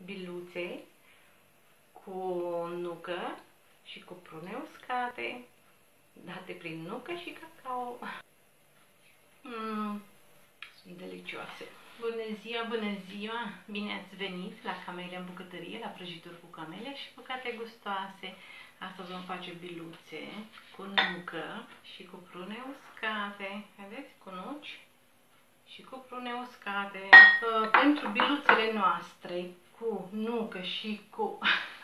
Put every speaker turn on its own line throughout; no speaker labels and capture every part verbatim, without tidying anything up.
biluțe cu nucă și cu prune uscate, date prin nucă și cacao. Mm, sunt delicioase. Bună ziua, bună ziua! Bine ați venit la Camelia în bucătărie, la prăjituri cu Camelia și bucate gustoase. Astăzi vom face biluțe cu nucă și cu prune uscate. Vedeți? Cu nuci și cu prune uscate. Uh, pentru biluțele noastre cu nucă și cu,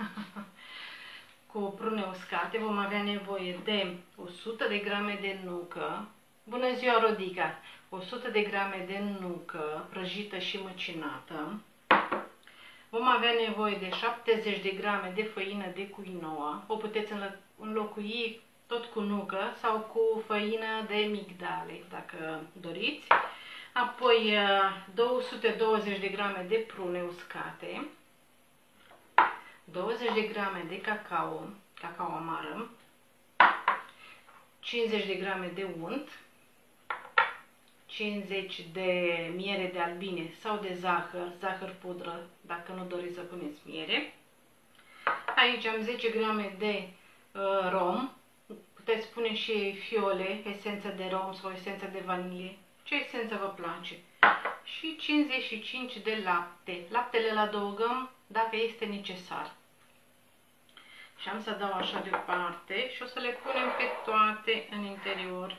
cu prune uscate vom avea nevoie de o sută de grame de nucă. Bună ziua, Rodica! o sută de grame de nucă prăjită și măcinată. Vom avea nevoie de șaptezeci de grame de făină de quinoa. O puteți înlocui tot cu nucă sau cu făină de migdale, dacă doriți. Apoi două sute douăzeci de grame de prune uscate, douăzeci de grame de cacao, cacao amară, cincizeci de grame de unt, cincizeci de miere de albine sau de zahăr, zahăr pudră, dacă nu doriți să puneți miere. Aici am zece grame de uh, rom, puteți pune și fiole, esență de rom sau esență de vanilie, ce esență vă place. Și cincizeci și cinci de lapte. Laptele îl adăugăm dacă este necesar. Și am să dau așa deoparte și o să le punem pe toate în interior.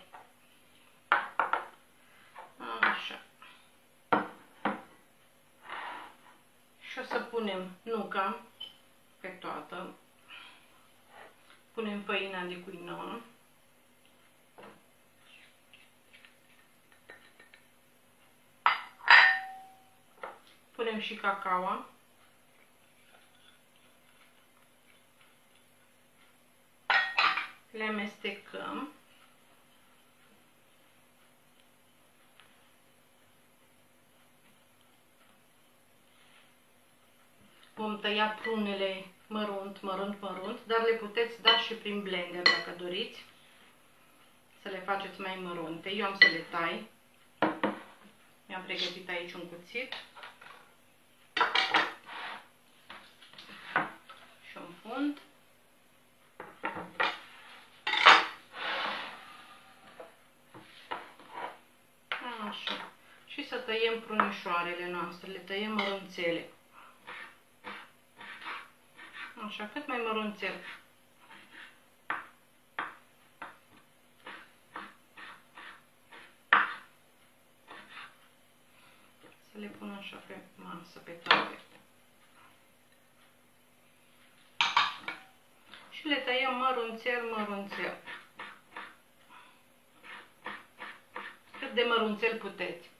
Așa. Și o să punem nuca pe toată. Punem făina de quinoa. Punem și cacao. Le amestecăm. Vom tăia prunele mărunt, mărunt, mărunt, dar le puteți da și prin blender dacă doriți să le faceți mai mărunte. Eu am să le tai. Mi-am pregătit aici un cuțit și un fund. Așa. Și să tăiem prunișoarele noastre, le tăiem mărunțele. Așa, cât mai mărunțel. Să le pun așa pe masă, pe toate. Și le tăiem mărunțel, mărunțel. Cât de mărunțel puteți.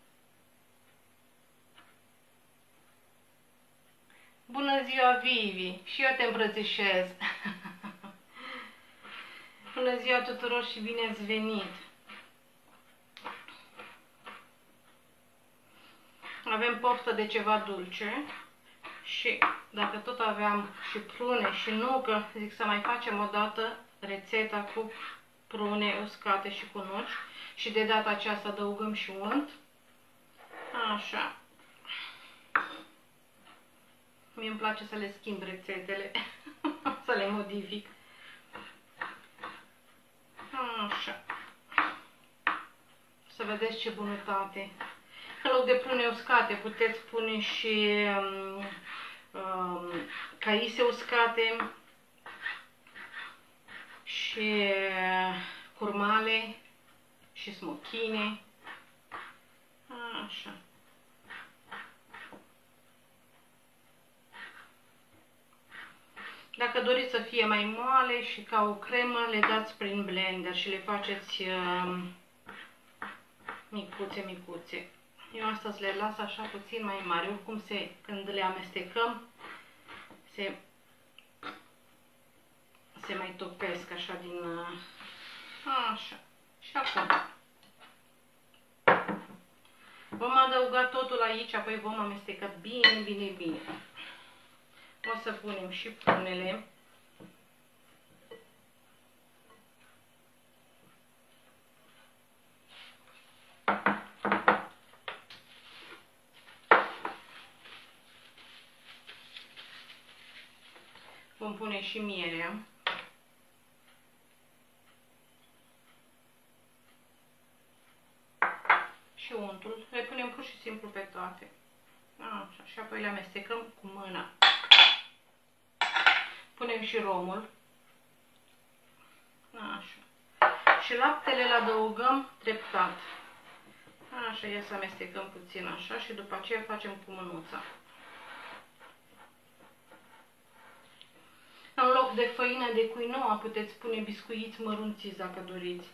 Bună ziua, Vivi! Și eu te îmbrățișez! Bună ziua tuturor și bine ați venit! Avem poftă de ceva dulce și dacă tot aveam și prune și nucă, zic să mai facem o dată rețeta cu prune uscate și cu nuci și de data aceasta adăugăm și unt. Așa. Mie îmi place să le schimb rețetele, să le modific. Așa. Să vedeți ce bunătate. În loc de prune uscate puteți pune și um, um, caise uscate și curmale și smochine. Așa. Dacă doriți să fie mai moale și ca o cremă, le dați prin blender și le faceți uh, micuțe, micuțe. Eu astăzi le las așa puțin mai mari. Oricum, se, când le amestecăm, se, se mai topesc așa din... Uh, așa. Și acum vom adăuga totul aici, apoi vom amesteca bine, bine, bine. O să punem și prunele. Vom pune și mierea. Și untul. Le punem pur și simplu pe toate. Așa. Și apoi le amestecăm cu mâna. Punem și romul. Așa. Și laptele îl adăugăm treptat. Așa, ia să amestecăm puțin așa și după aceea facem cu mânuța. În loc de făină de quinoa puteți pune biscuiți mărunțiți dacă doriți.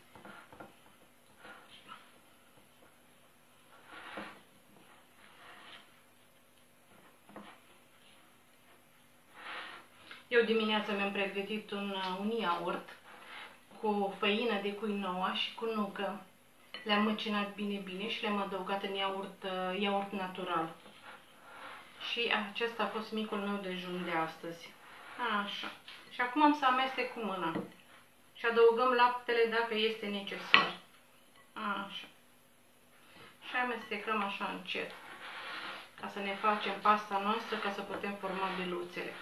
Eu dimineața mi-am pregătit un, un iaurt cu făină de quinoa și cu nucă. Le-am măcinat bine, bine și le-am adăugat în iaurt, iaurt natural. Și acesta a fost micul meu dejun de astăzi. Așa. Și acum am să amestec cu mâna. Și adăugăm laptele dacă este necesar. Așa. Și amestecăm așa încet. Ca să ne facem pasta noastră, ca să putem forma biluțele.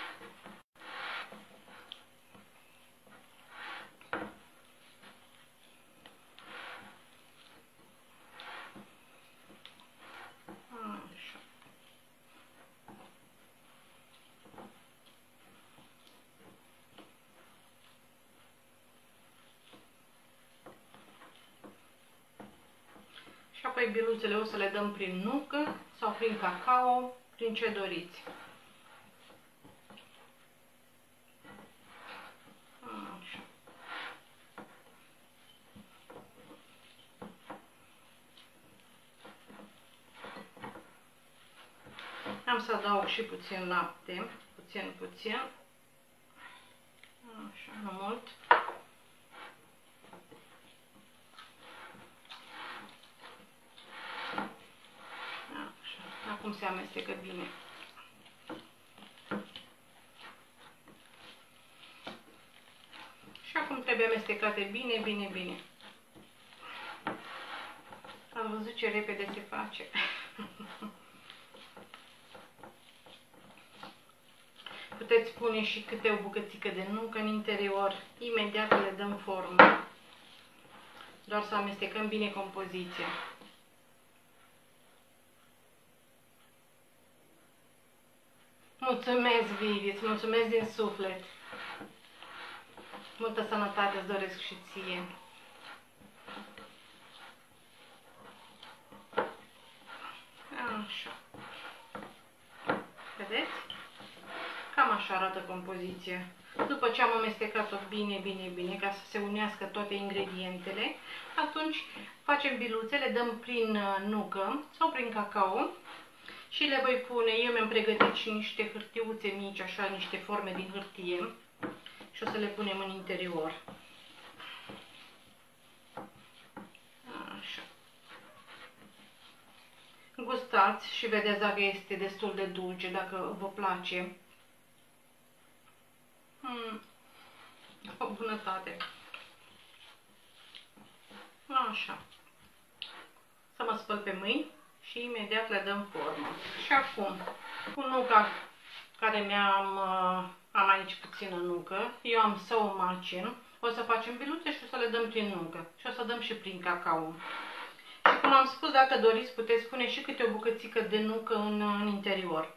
Și apoi biluțele o să le dăm prin nucă sau prin cacao, prin ce doriți. Așa. Am să adaug și puțin lapte, puțin, puțin. Așa, nu mult. Acum se amestecă bine. Și acum trebuie amestecate bine, bine, bine. Am văzut ce repede se face. Puteți pune și câte o bucățică de nucă în interior. Imediat le dăm formă. Doar să amestecăm bine compoziția. Mulțumesc, Vivi, îți mulțumesc din suflet. Multă sănătate îți doresc și ție. Așa. Vedeți? Cam așa arată compoziția. După ce am amestecat-o bine, bine, bine, ca să se unească toate ingredientele, atunci facem biluțe, le dăm prin nucă sau prin cacao. Și le voi pune, eu mi-am pregătit și niște hârtiuțe mici, așa, niște forme din hârtie. Și o să le punem în interior. Așa. Gustați și vedeți dacă este destul de dulce, dacă vă place. Hmm. O bunătate. Așa. Să mă spăl pe mâini. Și imediat le dăm formă. Și acum, cu nuca care mi-am am aici puțină nucă, eu am să o macin, o să facem biluțe și o să le dăm prin nucă. Și o să dăm și prin cacao. Și cum am spus, dacă doriți, puteți pune și câte o bucățică de nucă în, în interior.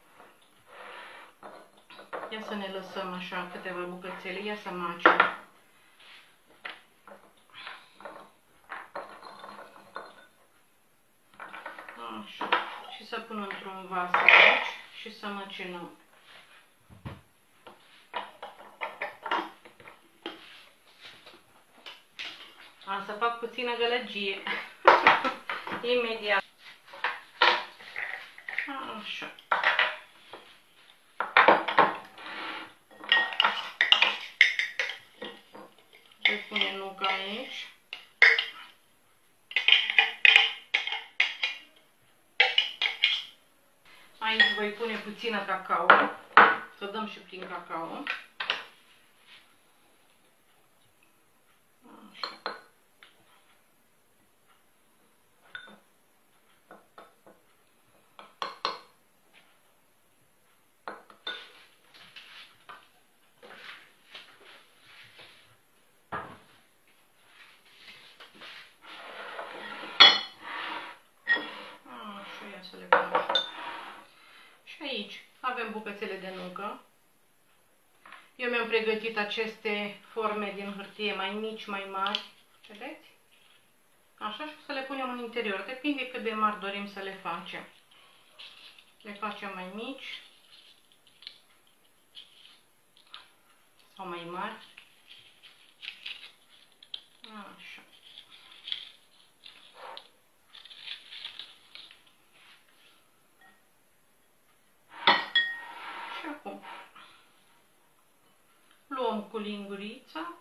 Ia să ne lăsăm așa câteva bucățele, ia să macin. Așa. Și să pun într-un vas aici și să măcinăm. Am să fac puțină gălăgie. Imediat. Așa. Voi pune nuca aici. Aici voi pune puțină cacao, să dăm și prin cacao. Așa. Avem bucățele de nucă. Eu mi-am pregătit aceste forme din hârtie mai mici, mai mari. Vedeți? Așa, și o să le punem în interior. Depinde cât de mari dorim să le facem. Le facem mai mici sau mai mari. Așa. Și acum luăm cu lingurița,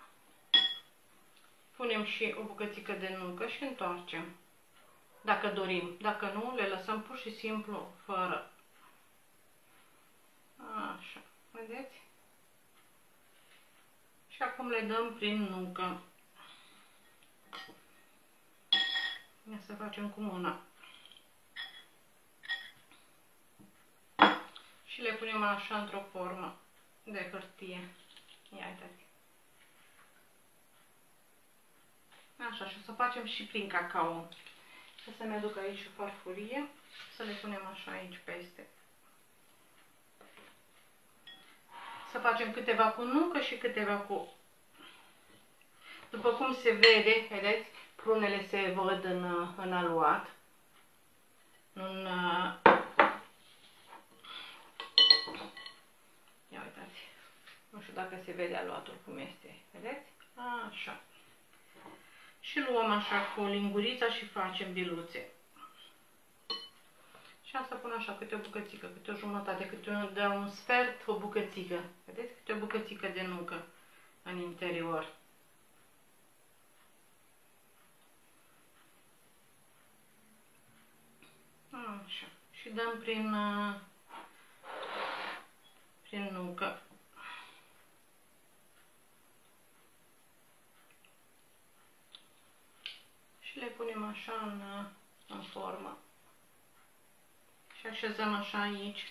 punem și o bucățică de nucă și întoarcem. Dacă dorim. Dacă nu, le lăsăm pur și simplu fără. Așa. Vedeți? Și acum le dăm prin nucă. Ia să facem cu mâna. Și le punem așa într-o formă de hârtie. Ia uitați. Așa, și o să facem și prin cacao. O să-mi aduc aici o farfurie, să le punem așa aici peste. Să facem câteva cu nucă și câteva cu... După cum se vede, vedeți, prunele se văd în, în aluat. În... Ia uitați. Nu știu dacă se vede aluatul cum este. Vedeți? Așa. Și luăm așa cu lingurița și facem biluțe. Și am să pun așa câte o bucățică, câte o jumătate, câte un, de un sfert, o bucățică. Vedeți? Câte o bucățică de nucă în interior. Așa. Și dăm prin, prin nucă. Și le punem așa în, în formă. Și așezăm așa aici.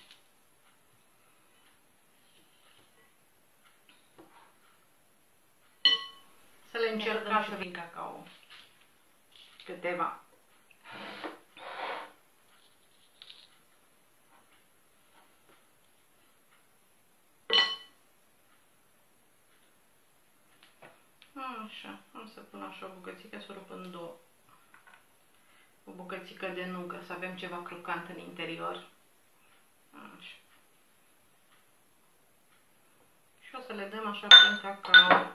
Să le încercăm și prin cacao. Câteva. Așa, am să pun așa o bucățică, să o rup în două. O bucățică de nucă, să avem ceva crocant în interior. Așa. Și o să le dăm așa prin cacao.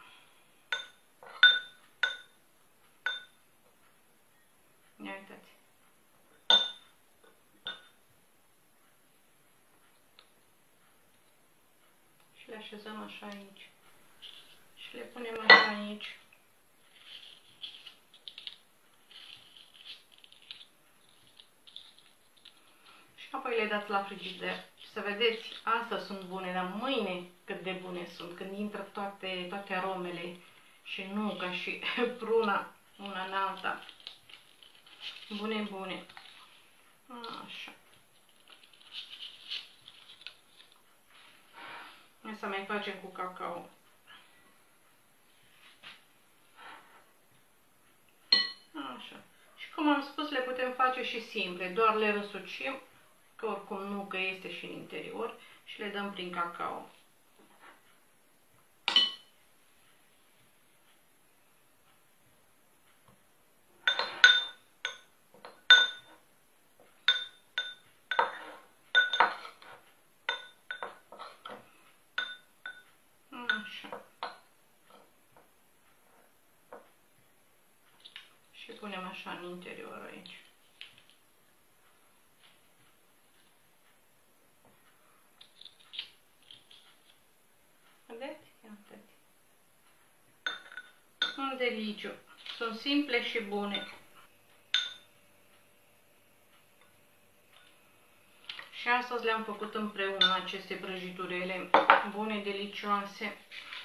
Ia uitați. Și le așezăm așa aici. Și le punem așa aici. Și apoi le dați la frigider. Să vedeți, astăzi sunt bune, dar mâine cât de bune sunt. Când intră toate, toate aromele și nuca și pruna una în alta. Bune, bune. Așa. Hai să mai facem cu cacao. Așa. Și cum am spus, le putem face și simple. Doar le răsucim, că oricum nucă este și în interior, și le dăm prin cacao. Așa. Și punem așa în interior aici. Vedeți? Uitați. Un deliciu. Sunt simple și bune. Și astăzi le-am făcut împreună aceste prăjiturele bune, delicioase.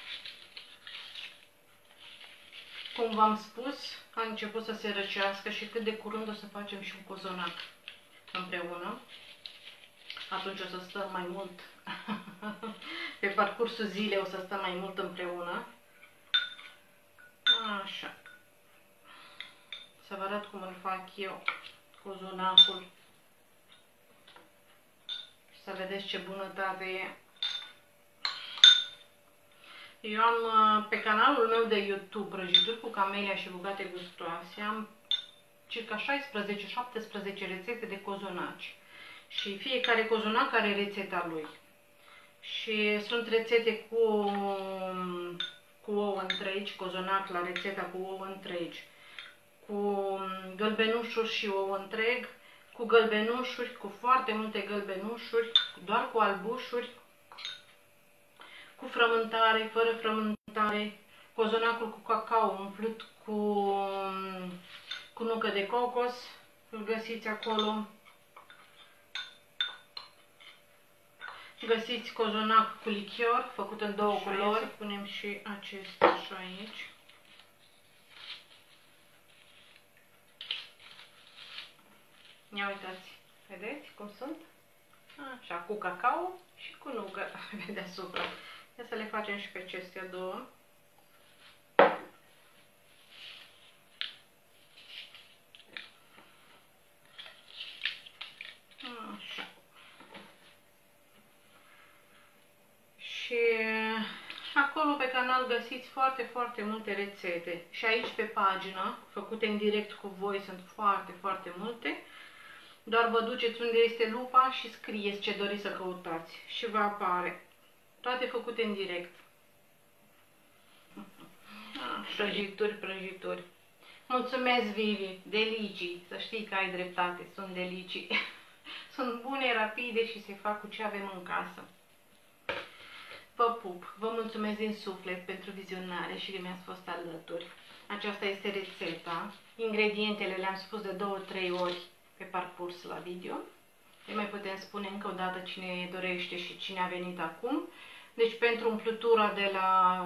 Cum v-am spus, a început să se răcească și cât de curând o să facem și un cozonac împreună. Atunci o să stăm mai mult, pe parcursul zilei o să stăm mai mult împreună. Așa. Să vă arăt cum îl fac eu, cozonacul. Să vedeți ce bunătate e. Eu am pe canalul meu de YouTube Prăjituri cu Camelia și Bucate Gustoase, am circa șaisprezece șaptesprezece rețete de cozonaci. Și fiecare cozonac are rețeta lui. Și sunt rețete cu, cu ouă întregi, cozonac la rețeta cu ouă întregi, cu gălbenușuri și ouă întreg, cu gălbenușuri, cu foarte multe gălbenușuri, doar cu albușuri, cu frământare, fără frământare, cozonacul cu cacao umplut cu, cu nucă de cocos, îl găsiți acolo. Găsiți cozonac cu lichior, făcut în două culori. Să punem și acesta și aici. Ia uitați, vedeți cum sunt? Așa, cu cacao și cu nucă pe deasupra. Ia să le facem și pe acestea două. Așa. Și acolo pe canal găsiți foarte, foarte multe rețete. Și aici pe pagină, făcute în direct cu voi, sunt foarte, foarte multe. Doar vă duceți unde este lupa și scrieți ce doriți să căutați și vă apare. Toate făcute în direct. Prăjituri, prăjituri. Mulțumesc, Vivi. Delicii. Să știi că ai dreptate. Sunt delicii. Sunt bune, rapide și se fac cu ce avem în casă. Vă pup. Vă mulțumesc din suflet pentru vizionare și că mi-ați fost alături. Aceasta este rețeta. Ingredientele le-am spus de două trei ori pe parcurs la video. Le mai putem spune încă o dată cine dorește și cine a venit acum. Deci pentru umplutura de la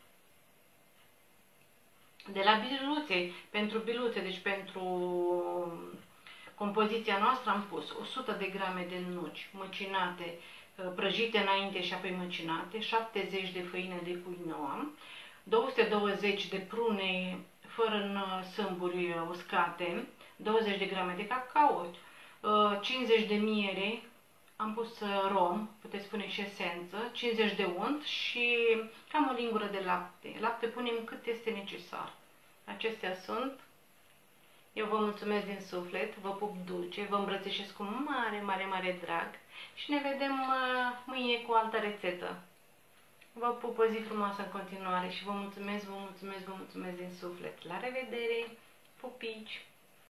de la biluțe, pentru biluțe, deci pentru compoziția noastră am pus o sută de grame de nuci măcinate, prăjite înainte și apoi măcinate, șaptezeci de făină de quinoa, două sute douăzeci de prune fără sâmburi uscate, douăzeci de grame de cacao, cincizeci de miere, am pus rom, puteți pune și esență, cincizeci de unt și cam o lingură de lapte. Lapte punem cât este necesar. Acestea sunt. Eu vă mulțumesc din suflet, vă pup dulce, vă îmbrățișez cu mare, mare, mare drag și ne vedem mâine cu o altă rețetă. Vă pup, o zi frumoasă în continuare și vă mulțumesc, vă mulțumesc, vă mulțumesc din suflet. La revedere, pupici!